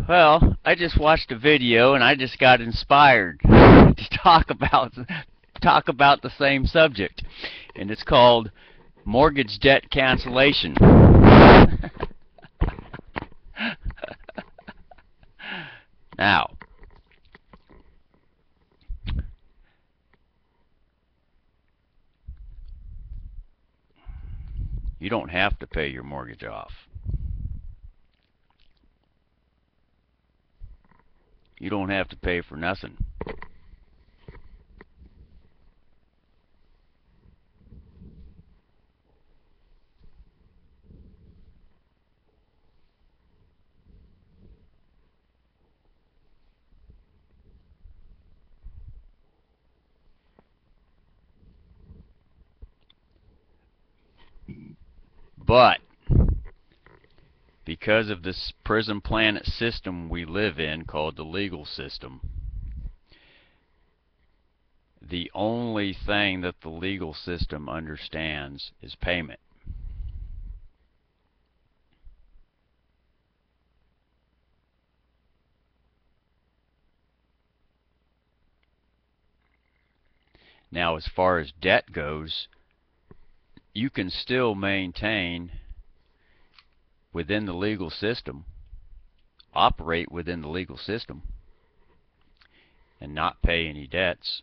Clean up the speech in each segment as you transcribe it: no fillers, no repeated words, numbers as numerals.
Well, I just watched a video and I just got inspired to talk about the same subject, and it's called mortgage debt cancellation. Now, you don't have to pay your mortgage off. You don't have to pay for nothing. But because of this prison planet system we live in called the legal system, the only thing that the legal system understands is payment. Now, as far as debt goes, you can still maintain within the legal system, operate within the legal system, and not pay any debts.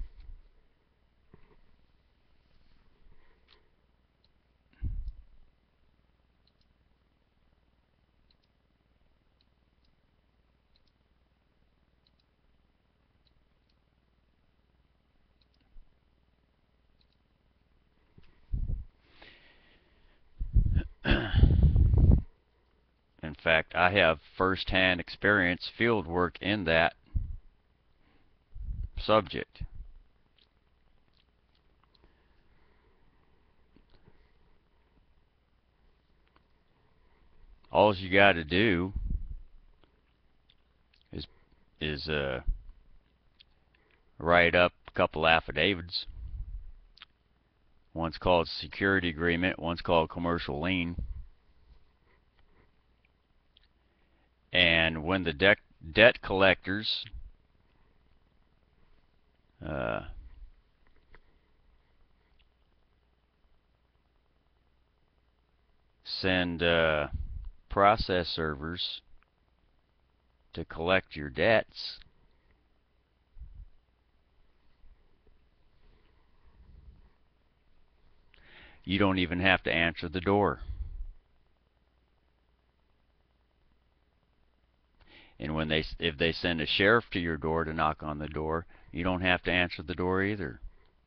In fact, I have first-hand experience field work in that subject. All you got to do is write up a couple affidavits. One's called security agreement, one's called commercial lien. And when the debt collectors send process servers to collect your debts, you don't even have to answer the door. And if they send a sheriff to your door to knock on the door, you don't have to answer the door either.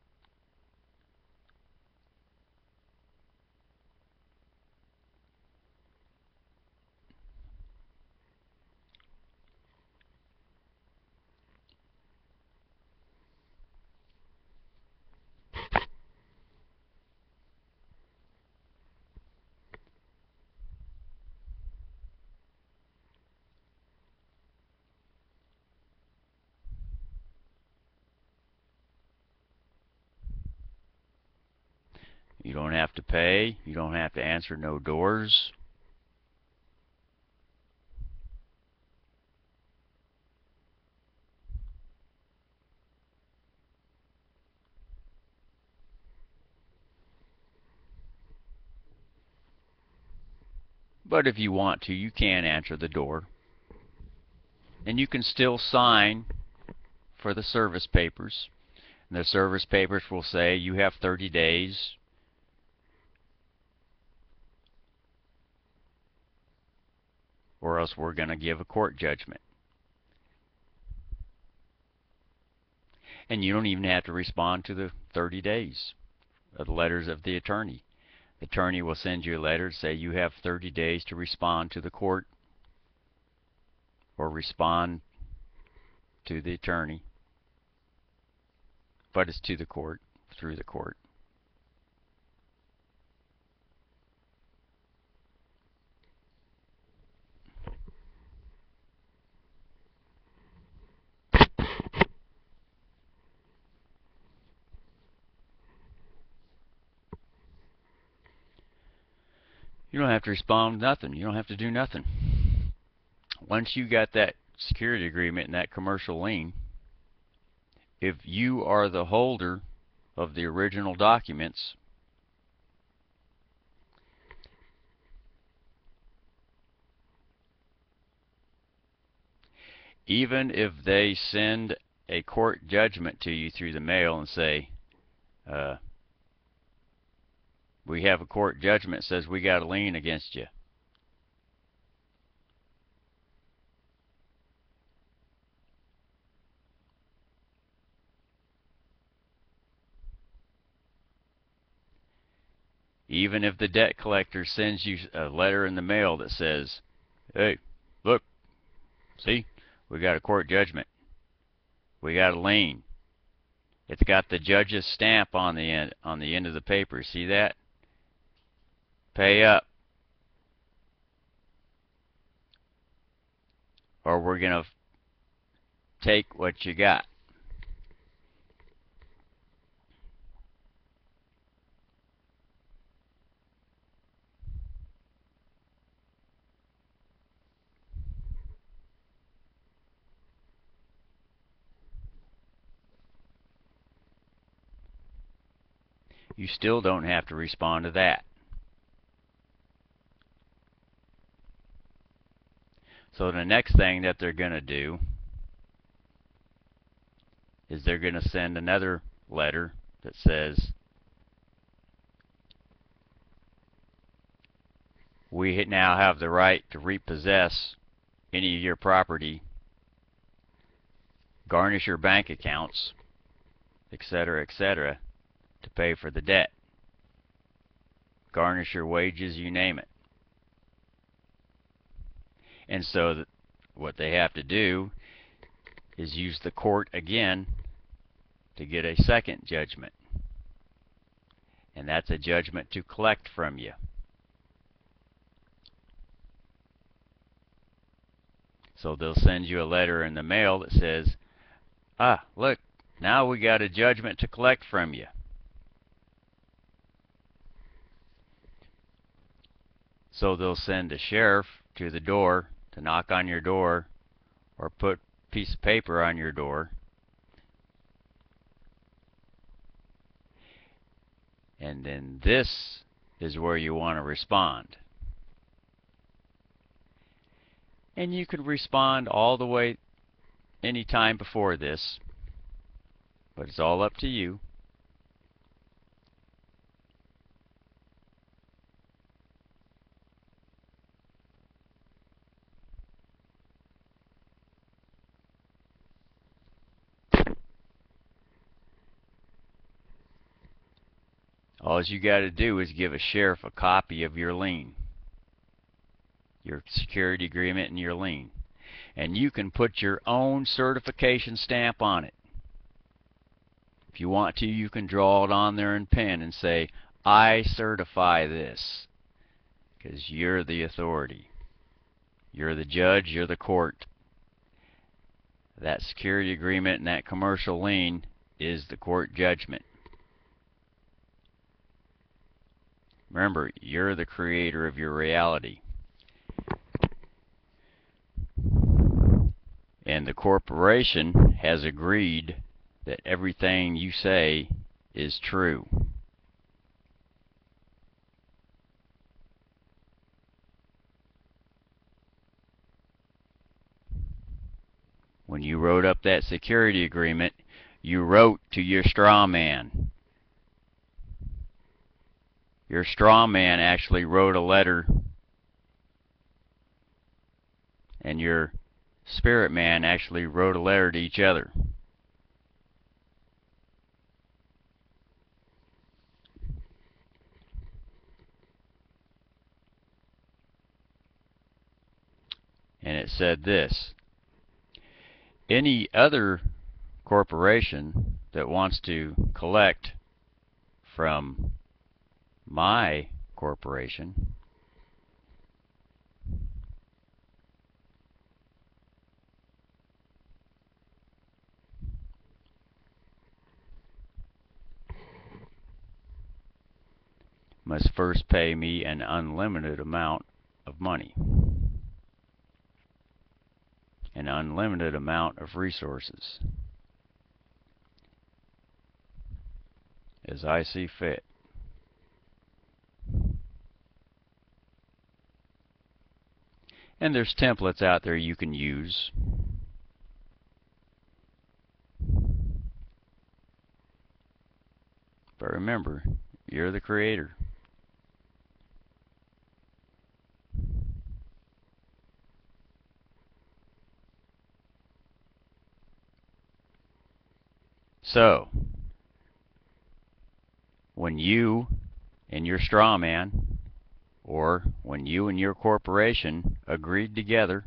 You don't have to pay. You don't have to answer no doors. But if you want to, you can answer the door. And you can still sign for the service papers. And the service papers will say you have 30 days or else we're going to give a court judgment. And you don't even have to respond to the 30 days of the letters of the attorney. The attorney will send you a letter to say you have 30 days to respond to the court or respond to the attorney. But it's to the court, through the court. You don't have to respond to nothing. You don't have to do nothing. once you got that security agreement and that commercial lien, if you are the holder of the original documents, even if they send a court judgment to you through the mail and say, we have a court judgment that says we got a lien against you, even if the debt collector sends you a letter in the mail that says, hey, look, see, we got a court judgment, we got a lien, it's got the judge's stamp on the end of the paper, see that? Pay up, or we're going to take what you got. You still don't have to respond to that. So the next thing that they're going to do is they're going to send another letter that says, we now have the right to repossess any of your property, garnish your bank accounts, etc., etc., to pay for the debt. Garnish your wages, you name it. And so what they have to do is use the court again to get a second judgment. And that's a judgment to collect from you. So they'll send you a letter in the mail that says, look, now we got a judgment to collect from you. So they'll send a sheriff to the door to knock on your door or put a piece of paper on your door. And then this is where you want to respond. And you can respond all the way any time before this, but it's all up to you. All you got to do is give a sheriff a copy of your lien, your security agreement and your lien. And you can put your own certification stamp on it. If you want to, you can draw it on there in pen and say, I certify this, because you're the authority. You're the judge, you're the court. That security agreement and that commercial lien is the court judgment. Remember, you're the creator of your reality. And the corporation has agreed that everything you say is true. When you wrote up that security agreement, you wrote to your straw man. Your straw man actually wrote a letter, and your spirit man actually wrote a letter to each other. And it said this: any other corporation that wants to collect from my corporation must first pay me an unlimited amount of money. an unlimited amount of resources as I see fit. And there's templates out there you can use. But remember, you're the creator. So, when you and your straw man, or when you and your corporation agreed together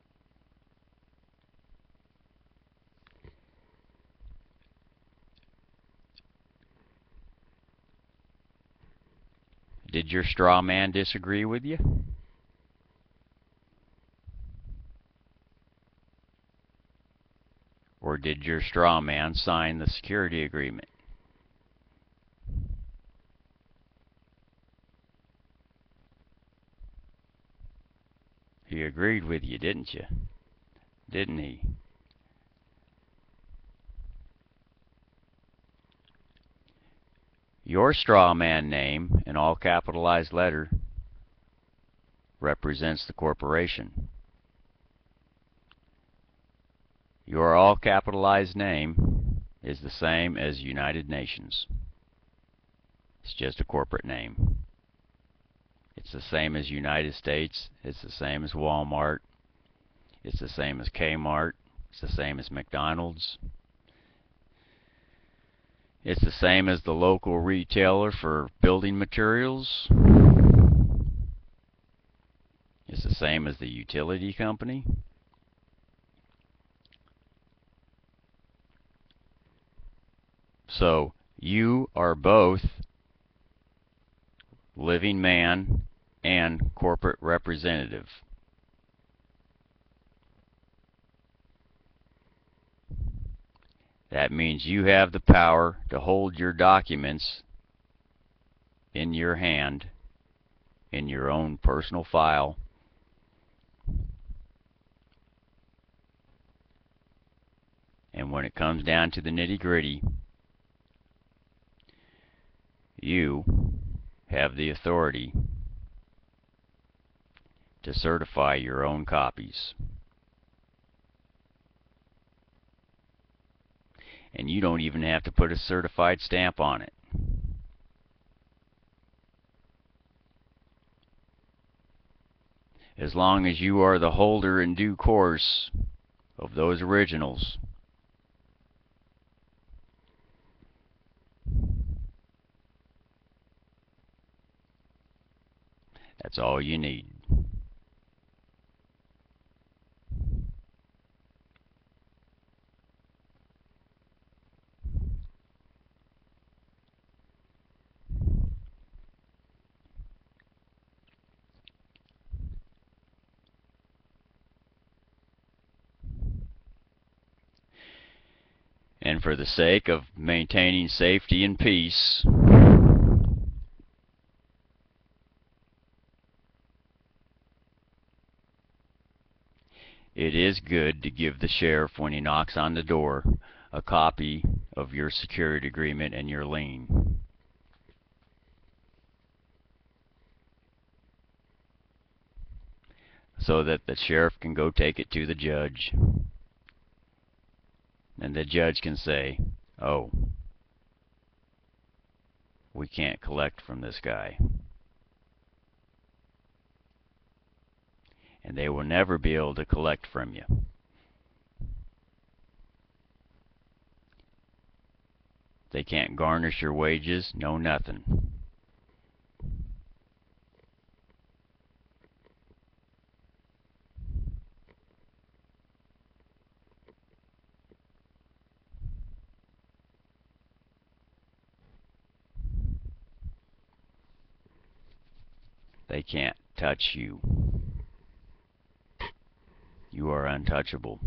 did your straw man disagree with you? Or did your straw man sign the security agreement? He agreed with you, didn't you? Didn't he? Your straw man name, in all capitalized letter, represents the corporation. Your all capitalized name is the same as United Nations. It's just a corporate name. It's the same as United States. It's the same as Walmart. It's the same as Kmart. It's the same as McDonald's. It's the same as the local retailer for building materials. It's the same as the utility company. So you are both living man and corporate representative. That means you have the power to hold your documents in your hand, in your own personal file. And when it comes down to the nitty-gritty, you have the authority to certify your own copies. And you don't even have to put a certified stamp on it. As long as you are the holder in due course of those originals, that's all you need. And for the sake of maintaining safety and peace, it is good to give the sheriff, when he knocks on the door, a copy of your security agreement and your lien. So that the sheriff can go take it to the judge. And the judge can say, oh, we can't collect from this guy. And they will never be able to collect from you. They can't garnish your wages, no nothing. They can't touch you. You are untouchable.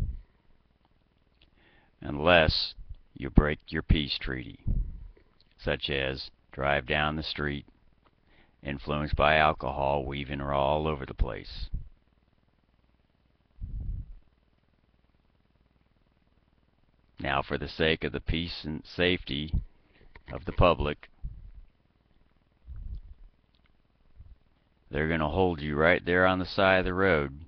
Unless you break your peace treaty, such as drive down the street, influenced by alcohol, weaving all over the place. Now, for the sake of the peace and safety of the public, they're going to hold you right there on the side of the road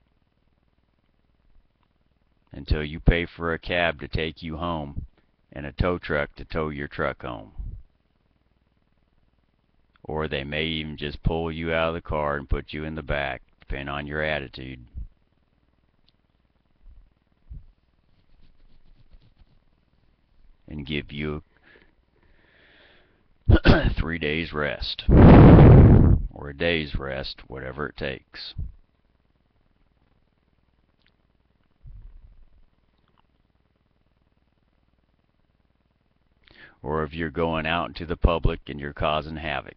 until you pay for a cab to take you home and a tow truck to tow your truck home. Or they may even just pull you out of the car and put you in the back, depending on your attitude. And give you 3 days rest. Or a day's rest, whatever it takes. Or if you're going out into the public and you're causing havoc.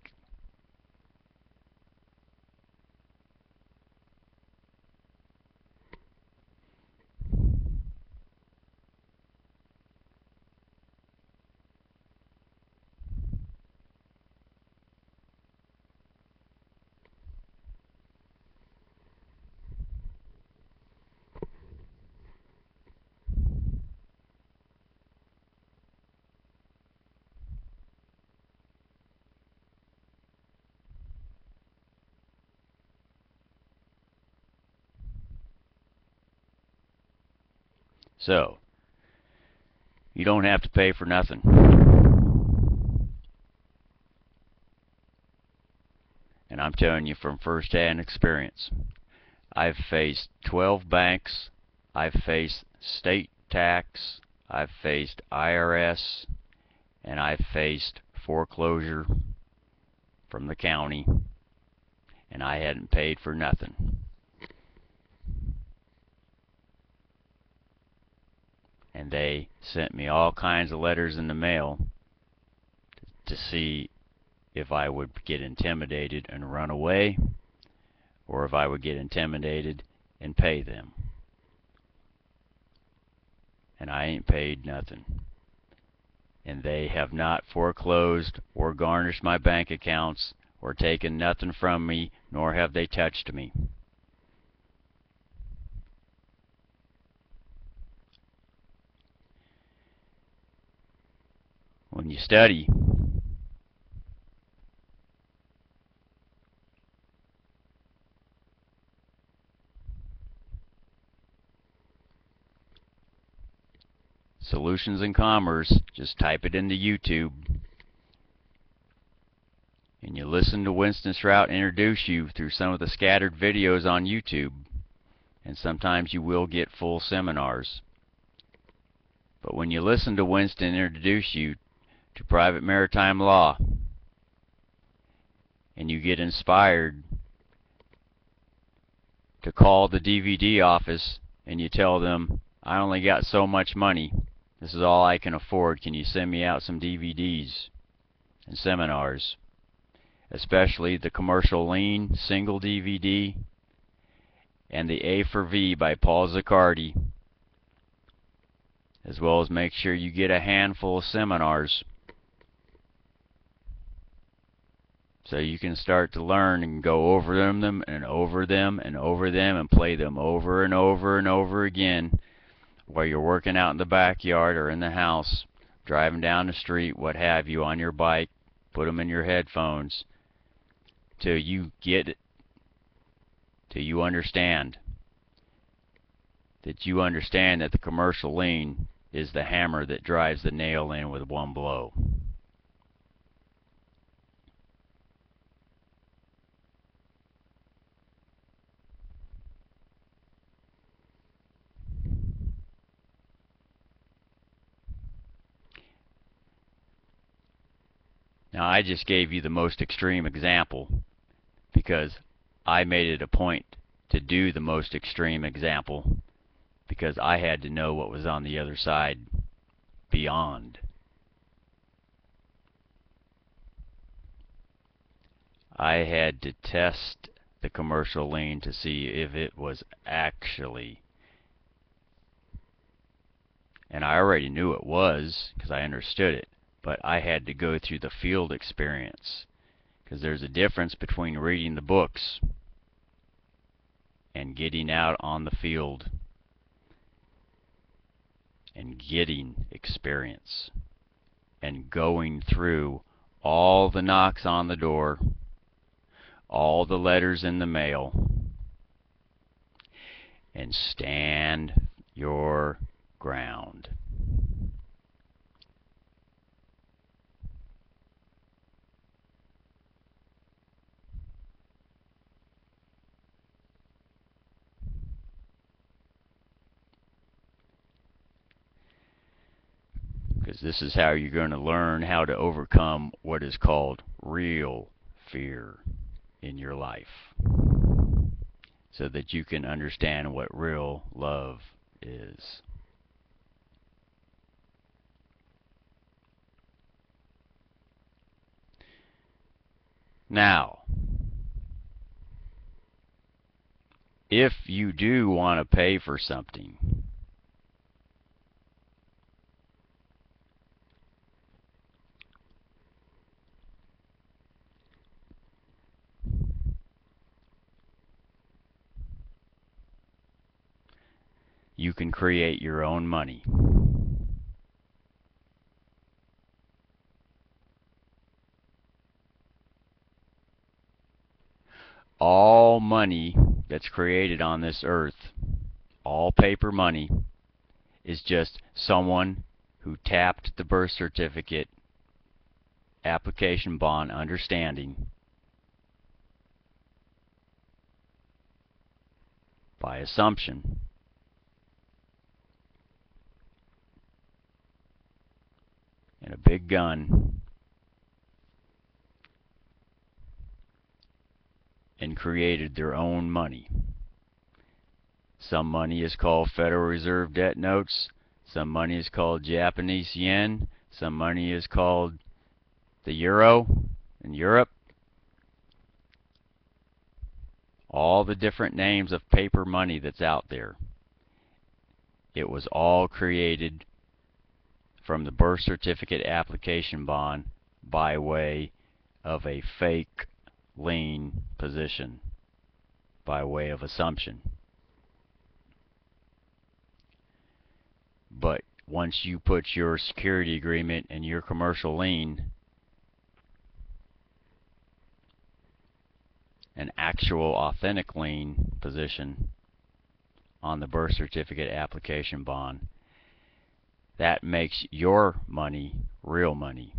So, you don't have to pay for nothing. And I'm telling you from first-hand experience. I've faced 12 banks, I've faced state tax, I've faced IRS, and I've faced foreclosure from the county, and I hadn't paid for nothing. And they sent me all kinds of letters in the mail to see if I would get intimidated and run away, or if I would get intimidated and pay them. And I ain't paid nothing. And they have not foreclosed or garnished my bank accounts or taken nothing from me, nor have they touched me. When you study, Solutions in Commerce, just type it into YouTube. And you listen to Winston Strout introduce you through some of the scattered videos on YouTube. And sometimes you will get full seminars. But when you listen to Winston introduce you to private maritime law, and you get inspired to call the DVD office and you tell them, I only got so much money, this is all I can afford, can you send me out some DVDs and seminars, especially the Commercial Lien single DVD and the A for V by Paul Zaccardi, as well as make sure you get a handful of seminars so you can start to learn and go over them and over them and over them and play them over and over and over again while you're working out in the backyard or in the house, driving down the street, what have you, on your bike. Put them in your headphones till you get it, till you understand that the commercial lien is the hammer that drives the nail in with one blow. Now, I just gave you the most extreme example because I made it a point to do the most extreme example because I had to know what was on the other side beyond. I had to test the commercial lien to see if it was actually, and I already knew it was because I understood it, but I had to go through the field experience because there's a difference between reading the books and getting out on the field and getting experience and going through all the knocks on the door, all the letters in the mail, and stand your ground. Because this is how you're going to learn how to overcome what is called real fear in your life, so that you can understand what real love is. Now, if you do want to pay for something, you can create your own money. All money that's created on this earth, all paper money, is just someone who tapped the birth certificate application bond understanding by assumption and a big gun and created their own money. Some money is called Federal Reserve debt notes, some money is called Japanese yen, some money is called the euro in Europe. All the different names of paper money that's out there. It was all created from the birth certificate application bond by way of a fake lien position, by way of assumption. But once you put your security agreement and your commercial lien, an actual authentic lien position on the birth certificate application bond, that makes your money real money.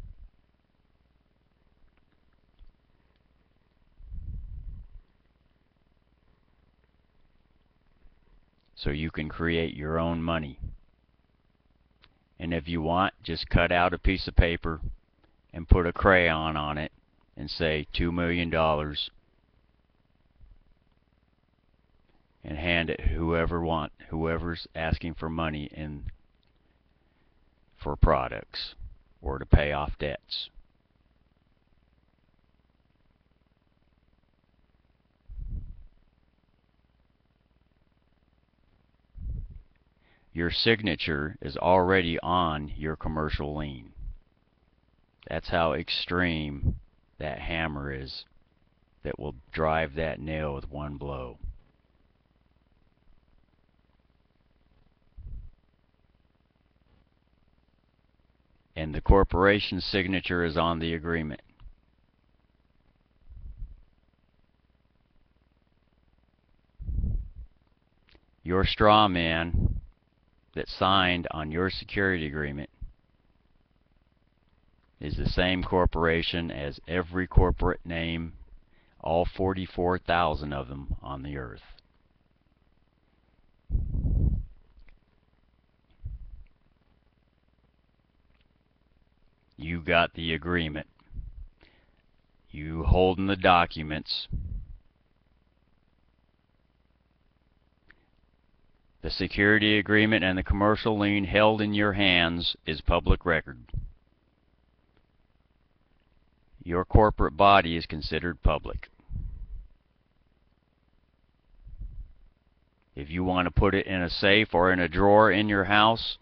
So you can create your own money. And if you want, just cut out a piece of paper and put a crayon on it and say $2 million and hand it whoever's asking for money for products or to pay off debts. Your signature is already on your commercial lien. That's how extreme that hammer is that will drive that nail with one blow. And the corporation's signature is on the agreement. Your straw man that signed on your security agreement is the same corporation as every corporate name, all 44,000 of them on the earth. You got the agreement. You holding the documents. The security agreement and the commercial lien held in your hands is public record. Your corporate body is considered public. If you want to put it in a safe or in a drawer in your house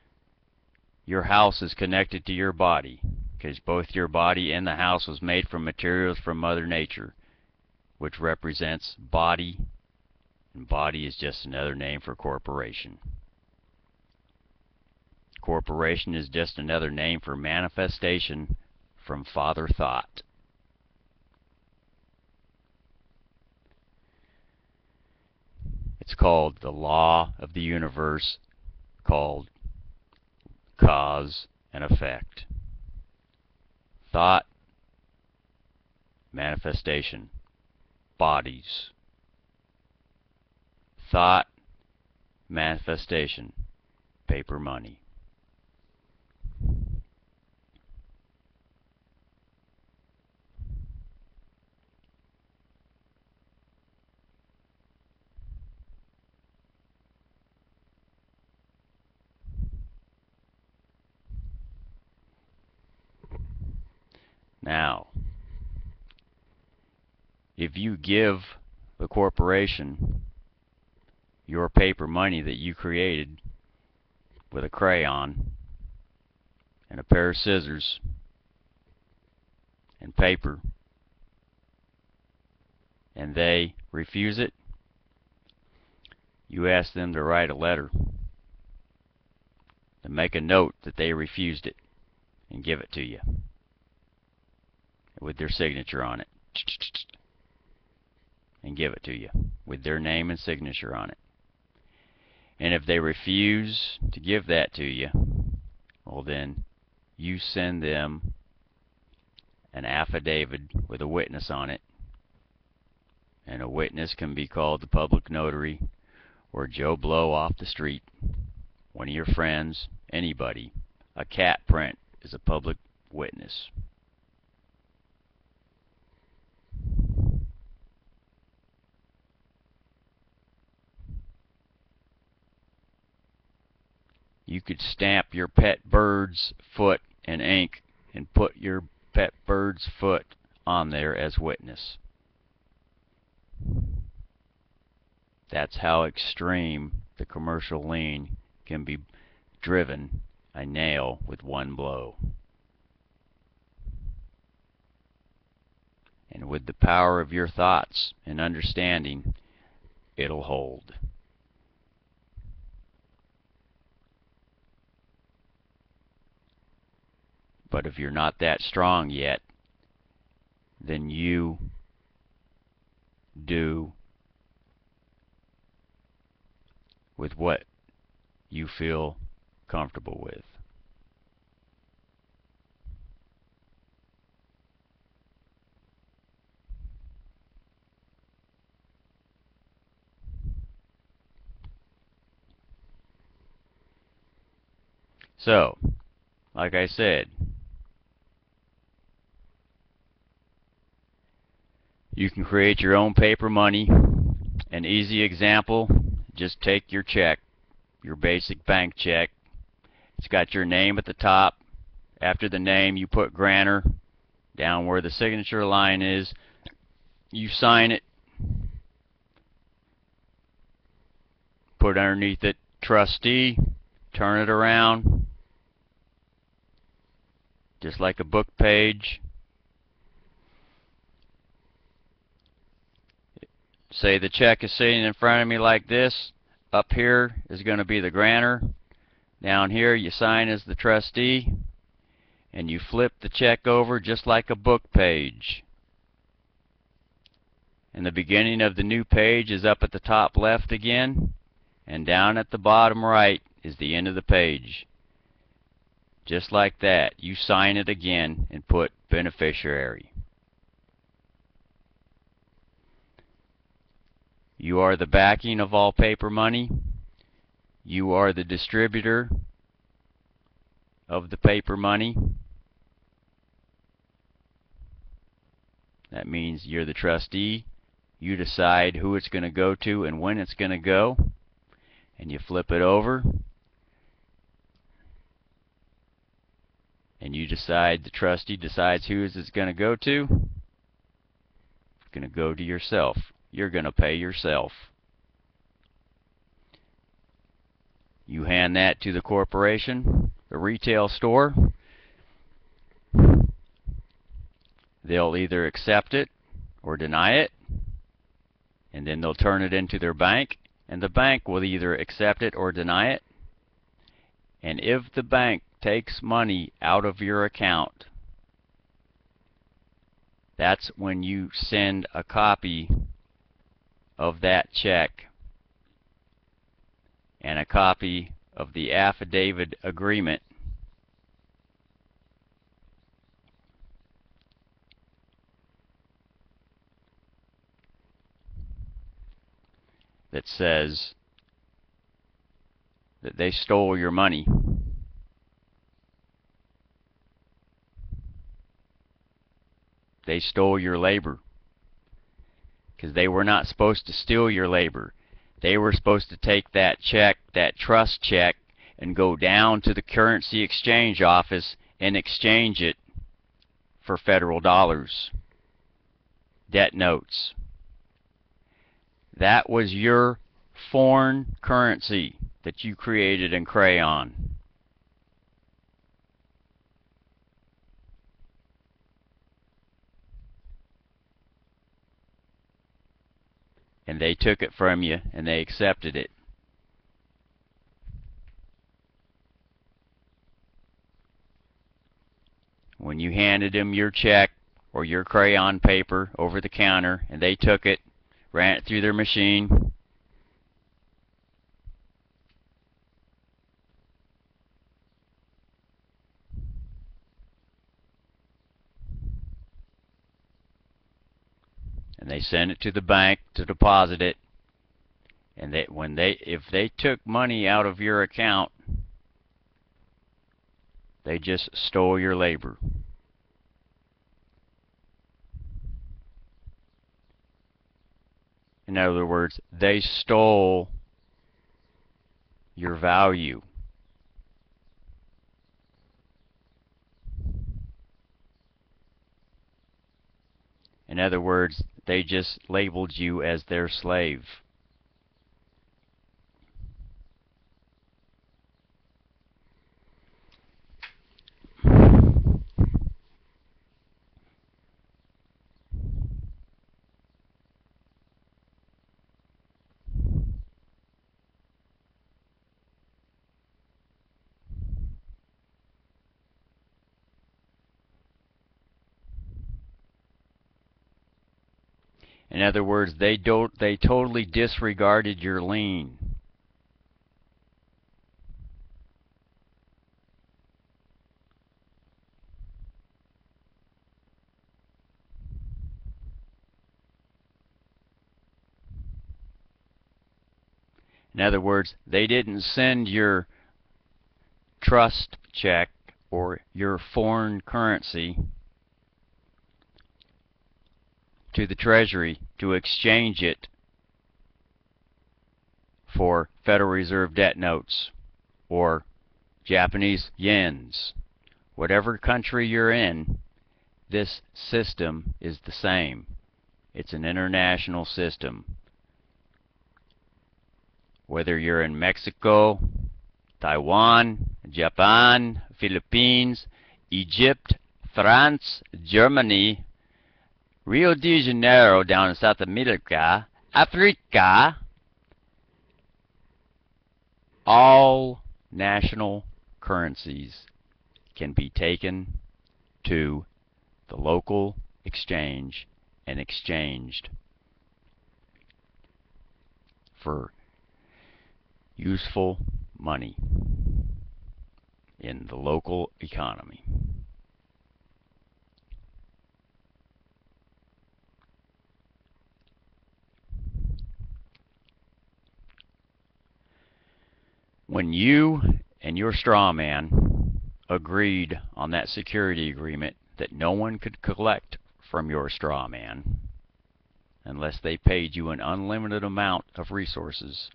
is connected to your body, because both your body and the house was made from materials from Mother Nature, which represents body, and body is just another name for corporation. corporation is just another name for manifestation from Father Thought. It's called the law of the universe, called cause and effect. Thought, manifestation, bodies. Thought, manifestation, paper money. Now, if you give the corporation your paper money that you created with a crayon and a pair of scissors and paper, and they refuse it, you ask them to write a letter and make a note that they refused it and give it to you with their signature on it, and give it to you with their name and signature on it. And if they refuse to give that to you, well, then you send them an affidavit with a witness on it. And a witness can be called the public notary or Joe Blow off the street, one of your friends, anybody. A cat print is a public witness. You could stamp your pet bird's foot in ink and put your pet bird's foot on there as witness. That's how extreme the commercial lien can be driven, a nail with one blow. And with the power of your thoughts and understanding, it'll hold. But if you're not that strong yet, then you do with what you feel comfortable with. So, like I said, you can create your own paper money. An easy example, just take your check, your basic bank check. It's got your name at the top. After the name, you put grantor. Down where the signature line is, you sign it. Put underneath it, trustee. Turn it around, just like a book page. Say the check is sitting in front of me like this. Up here is going to be the grantor. Down here you sign as the trustee. And you flip the check over just like a book page. And the beginning of the new page is up at the top left again. And down at the bottom right is the end of the page. Just like that, you sign it again and put beneficiary. You are the backing of all paper money. You are the distributor of the paper money. That means you're the trustee. You decide who it's going to go to and when it's going to go. And you flip it over. And you decide, the trustee decides who it's going to go to. It's going to go to yourself. You're going to pay yourself. You hand that to the corporation, the retail store. They'll either accept it or deny it, and then they'll turn it into their bank, and the bank will either accept it or deny it. And if the bank takes money out of your account, that's when you send a copy of that check and a copy of the affidavit agreement that says that they stole your money. They stole your labor, because they were not supposed to steal your labor. They were supposed to take that check, that trust check, and go down to the currency exchange office and exchange it for federal dollars, debt notes. That was your foreign currency that you created in crayon. And they took it from you and they accepted it. When you handed them your check or your crayon paper over the counter and they took it, ran it through their machine, and they sent it to the bank to deposit it, and if they took money out of your account, they just stole your labor. In other words, they stole your value. In other words, they just labeled you as their slave. In other words, they totally disregarded your lien. In other words, they didn't send your trust check or your foreign currency to the Treasury to exchange it for Federal Reserve debt notes or Japanese yens. Whatever country you're in, this system is the same. It's an international system. Whether you're in Mexico, Taiwan, Japan, Philippines, Egypt, France, Germany, Rio de Janeiro down in South America, Africa, all national currencies can be taken to the local exchange and exchanged for useful money in the local economy. When you and your straw man agreed on that security agreement that no one could collect from your straw man unless they paid you an unlimited amount of resources,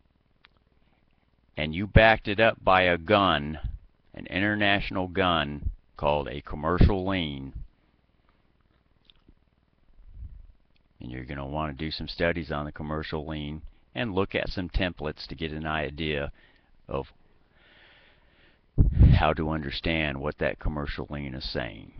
and you backed it up by a gun, an international gun called a commercial lien, and you're going to want to do some studies on the commercial lien and look at some templates to get an idea of how to understand what that commercial lien is saying.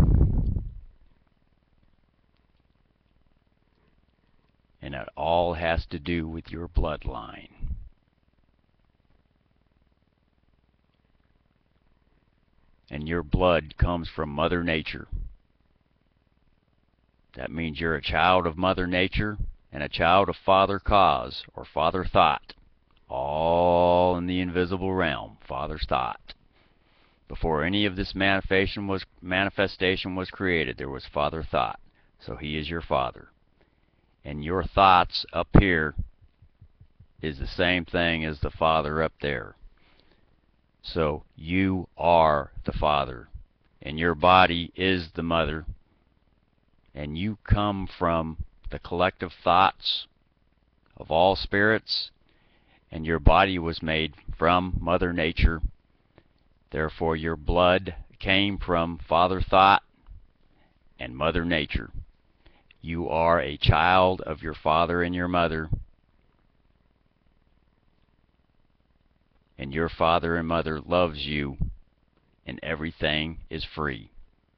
And it all has to do with your bloodline. and your blood comes from Mother Nature. That means you're a child of Mother Nature and a child of Father Cause, or Father Thought, all in the invisible realm, Father's Thought. Before any of this manifestation was created, there was Father Thought. So he is your father. And your thoughts up here is the same thing as the Father up there. So you are the Father, and your body is the Mother, and you come from the collective thoughts of all spirits, and your body was made from Mother Nature. Therefore, your blood came from Father Thought and Mother Nature. You are a child of your father and your mother, and your father and mother loves you, and everything is free.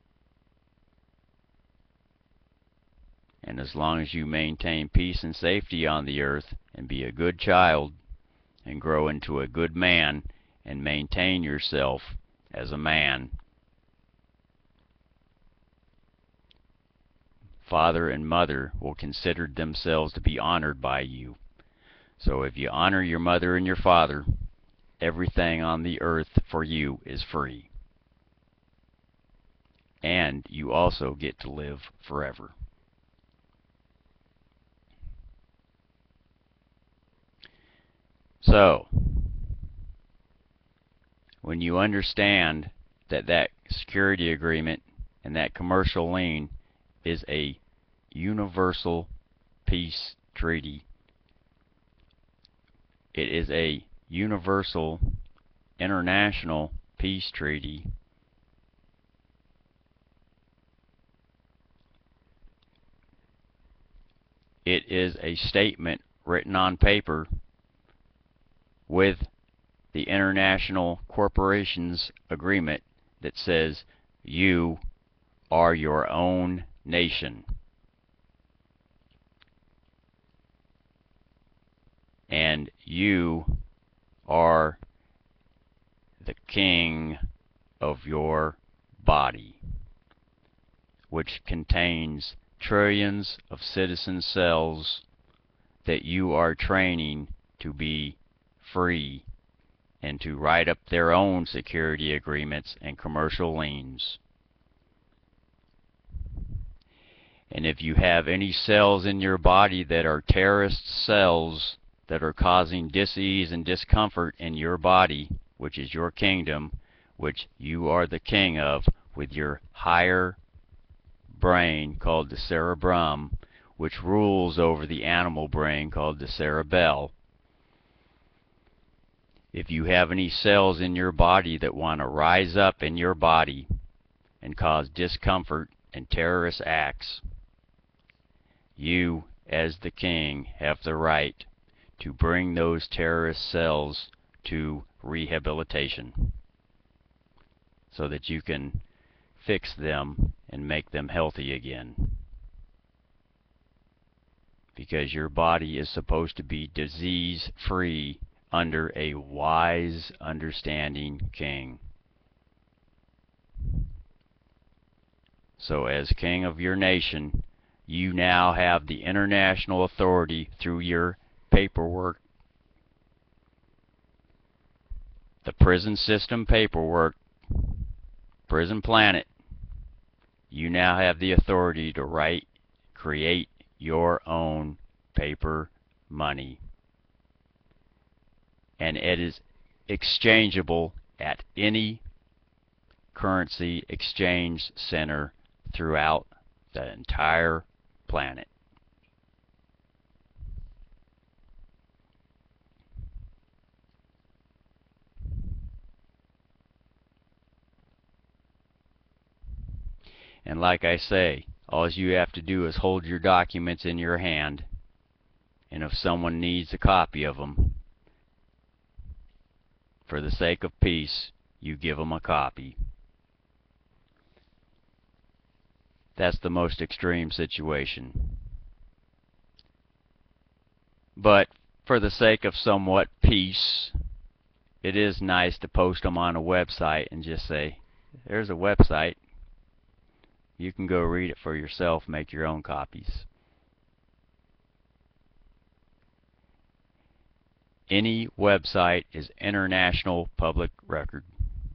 And as long as you maintain peace and safety on the earth, and be a good child, and grow into a good man, and maintain yourself as a man, father and mother will consider themselves to be honored by you. So if you honor your mother and your father, everything on the earth for you is free. And you also get to live forever. So, when you understand that that security agreement and that commercial lien is a universal peace treaty, it is a universal international peace treaty, it is a statement written on paper with the International Corporations Agreement that says you are your own nation. And you are the king of your body, which contains trillions of citizen cells that you are training to be free and to write up their own security agreements and commercial liens. And if you have any cells in your body that are terrorist cells that are causing dis-ease and discomfort in your body, which is your kingdom, which you are the king of, with your higher brain called the cerebrum, which rules over the animal brain called the cerebell. If you have any cells in your body that want to rise up in your body and cause discomfort and terrorist acts, you, as the king, have the right to bring those terrorist cells to rehabilitation so that you can fix them and make them healthy again. Because your body is supposed to be disease-free under a wise, understanding king. So as king of your nation, you now have the international authority through your paperwork, the prison system paperwork, Prison Planet. You now have the authority to create your own paper money. And it is exchangeable at any currency exchange center throughout the entire planet. And like I say, all you have to do is hold your documents in your hand, and if someone needs a copy of them, for the sake of peace, you give them a copy. That's the most extreme situation. But for the sake of somewhat peace, it is nice to post them on a website and just say, There's a website. You can go read it for yourself, make your own copies. Any website is international public record.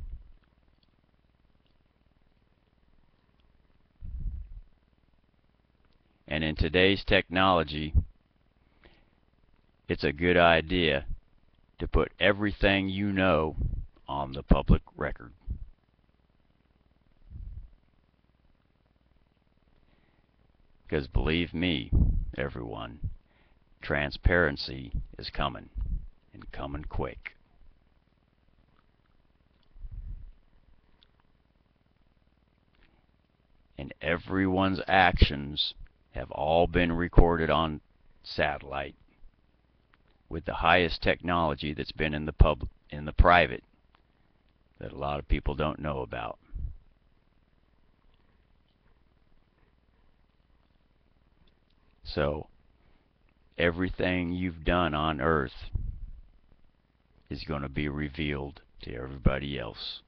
And in today's technology, it's a good idea to put everything you know on the public record. Because believe me, everyone, transparency is coming, and coming quick. And everyone's actions have all been recorded on satellite with the highest technology that's been in the private that a lot of people don't know about. So everything you've done on Earth is going to be revealed to everybody else.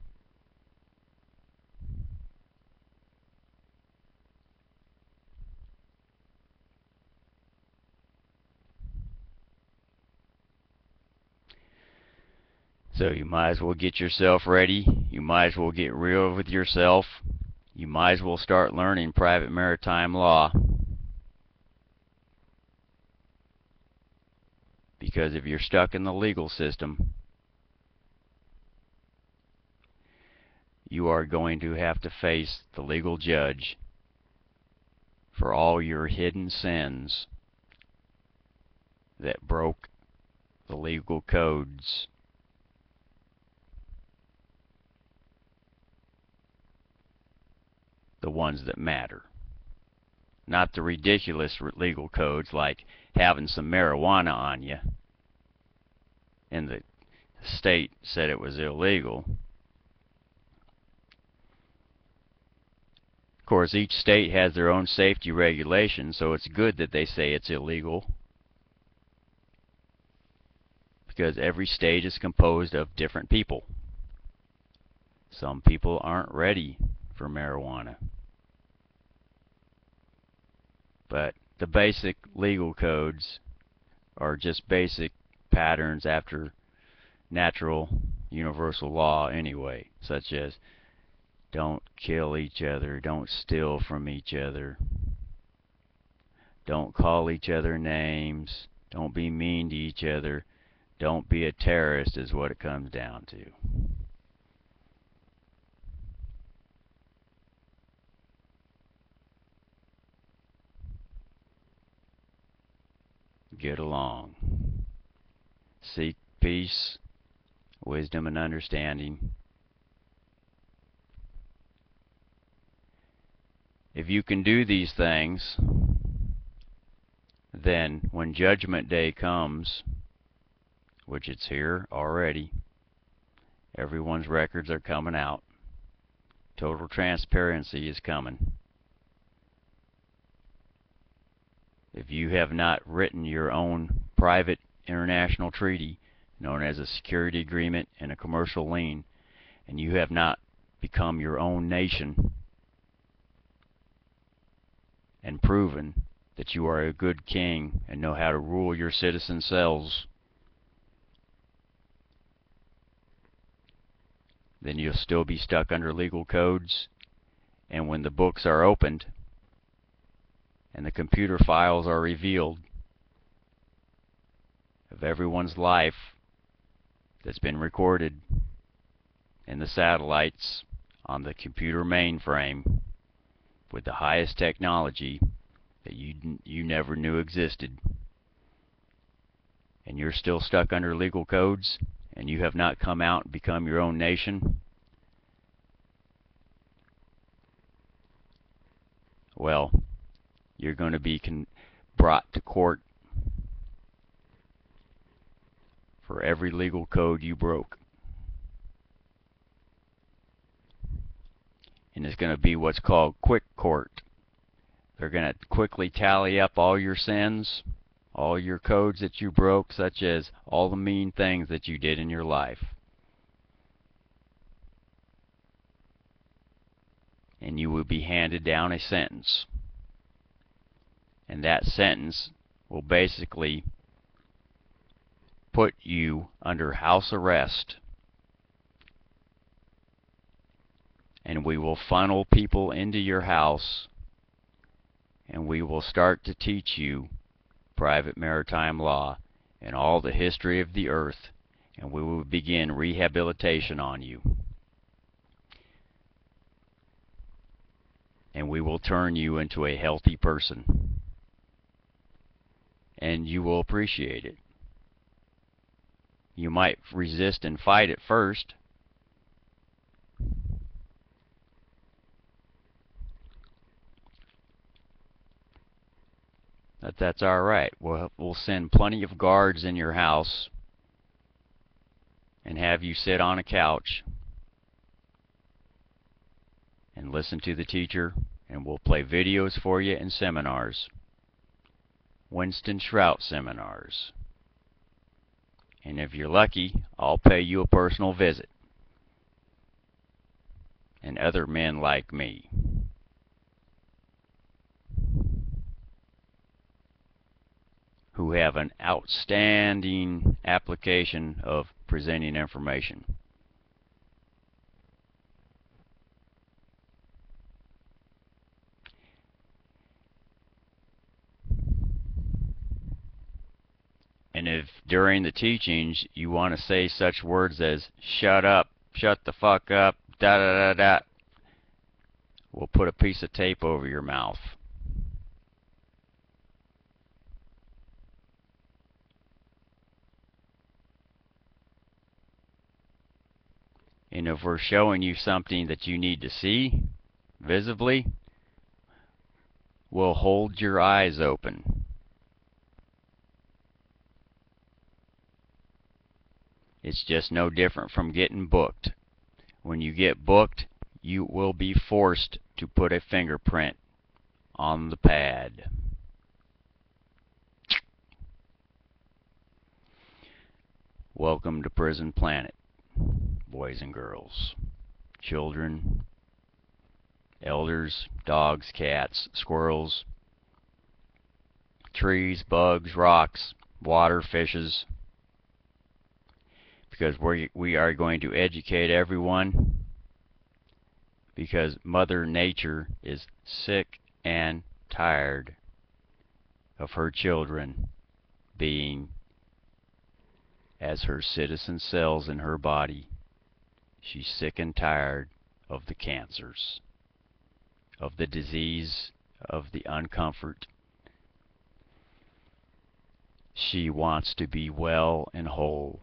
So you might as well get yourself ready. You might as well get real with yourself. You might as well start learning private maritime law. Because if you're stuck in the legal system, you are going to have to face the legal judge for all your hidden sins that broke the legal codes. The ones that matter. Not the ridiculous legal codes like having some marijuana on you and the state said it was illegal. Of course, each state has their own safety regulations, so it's good that they say it's illegal, because every state is composed of different people. Some people aren't ready for marijuana. But the basic legal codes are just basic patterns after natural universal law anyway, such as don't kill each other, don't steal from each other, don't call each other names, don't be mean to each other, don't be a terrorist is what it comes down to. Get along. Seek peace, wisdom, and understanding. If you can do these things, then when Judgment Day comes, which it's here already, everyone's records are coming out. Total transparency is coming. If you have not written your own private international treaty known as a security agreement and a commercial lien, and you have not become your own nation and proven that you are a good king and know how to rule your citizen selves, then you'll still be stuck under legal codes. And when the books are opened and the computer files are revealed of everyone's life that's been recorded in the satellites on the computer mainframe with the highest technology that you never knew existed, and you're still stuck under legal codes and you have not come out and become your own nation, well, you're going to be brought to court for every legal code you broke. And it's going to be what's called quick court. They're going to quickly tally up all your sins, all your codes that you broke, such as all the mean things that you did in your life. and you will be handed down a sentence. And that sentence will basically put you under house arrest. And we will funnel people into your house, and we will start to teach you private maritime law and all the history of the earth, and we will begin rehabilitation on you. And we will turn you into a healthy person. And you will appreciate it. You might resist and fight at first. But that's alright. We'll send plenty of guards in your house and have you sit on a couch and listen to the teacher, and we'll play videos for you and seminars. Winston Shrout seminars. And if you're lucky, I'll pay you a personal visit. And other men like me. Who have an outstanding application of presenting information. And if during the teachings you want to say such words as shut up, shut the fuck up, da da da da, we'll put a piece of tape over your mouth. And if we're showing you something that you need to see visibly, we'll hold your eyes open. It's just no different from getting booked. When you get booked, you will be forced to put a fingerprint on the pad. Welcome to Prison Planet, boys and girls, children, elders, dogs, cats, squirrels, trees, bugs, rocks, water, fishes. Because we are going to educate everyone, because Mother Nature is sick and tired of her children being as her citizen cells in her body. She's sick and tired of the cancers, of the disease, of the uncomfort. She wants to be well and whole.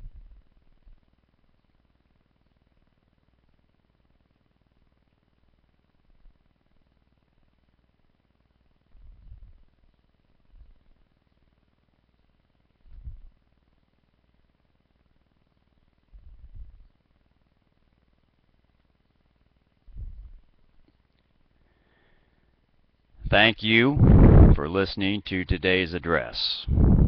Thank you for listening to today's address.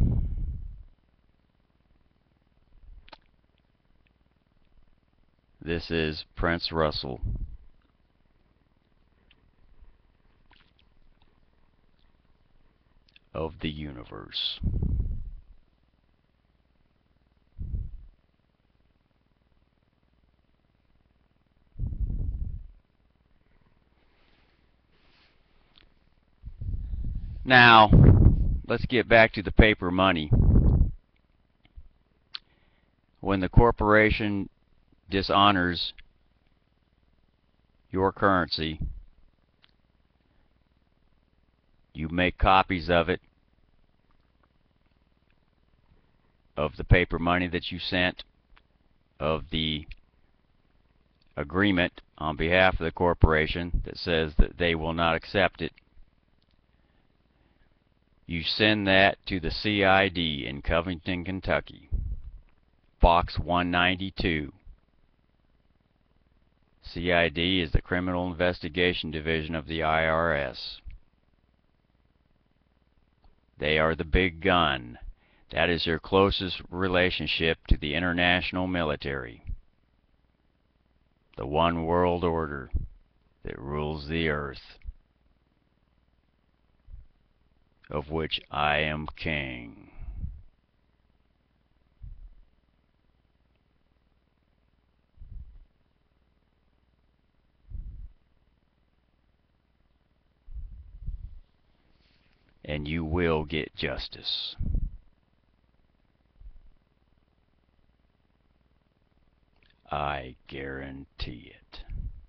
This is Prince Russell. Of the universe. Now, let's get back to the paper money. When the corporation dishonors your currency, you make copies of it, of the paper money that you sent, of the agreement on behalf of the corporation that says that they will not accept it. You send that to the CID in Covington, Kentucky, Box 192. CID is the Criminal Investigation Division of the IRS. They are the big gun. That is your closest relationship to the international military. The one world order. that rules the earth, of which I am king. And you will get justice. I guarantee it.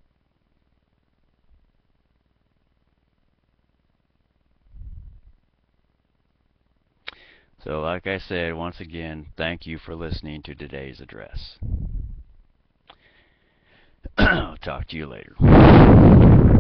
So like I said, once again, thank you for listening to today's address. I'll talk to you later.